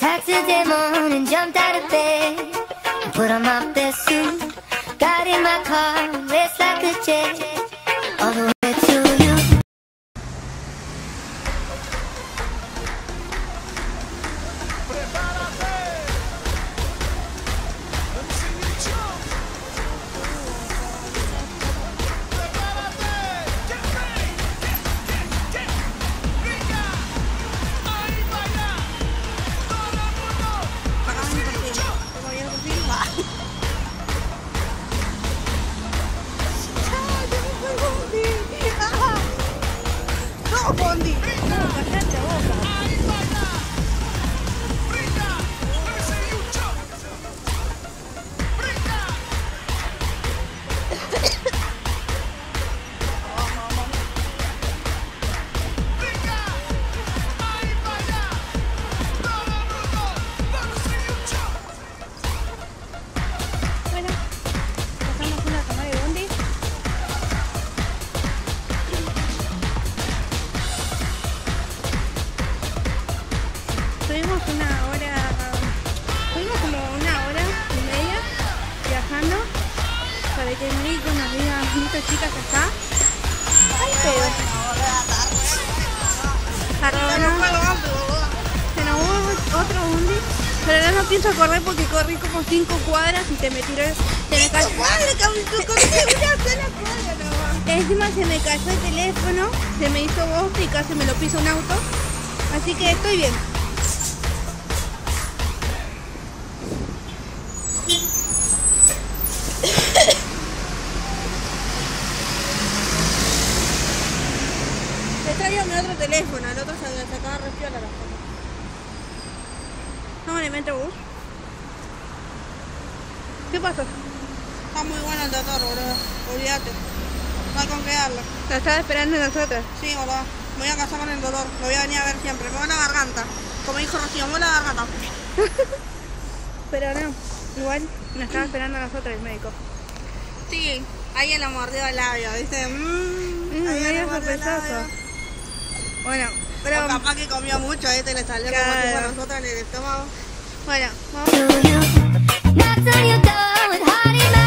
Packed today morning, jumped out of bed, put on my best suit, got in my car, raced like a jet, all the way to you. Fuimos como una hora y media viajando para que Enrique nos diga estas chicas acá. Ay, pero se nos hubo otro bondi, pero ahora no pienso correr porque corrí como 5 cuadras y se me tiró, se me cayó. Encima se me cayó el teléfono, se me hizo bosta y casi me lo piso un auto, así que estoy bien. Estaría mi otro teléfono, el otro se sacaba respiola la foto. ¿No me metro bus? ¿Qué pasó? Está muy bueno el doctor, boludo. Olvídate. No hay con qué darle. ¿La estaba esperando nosotros? Sí, boludo. Me voy a casar con el doctor. Lo voy a venir a ver siempre. Me va la garganta. Como dijo Rocío, me va la garganta. Pero no, igual nos estaba esperando a nosotros el médico. Sí, ahí le mordió el labio, ¿viste? Medio sospechoso. Bueno, pero o capaz que comió mucho, le salió claro, como tipo a nosotros en el estómago. Bueno, vamos. To you, knocked on your door with heart in my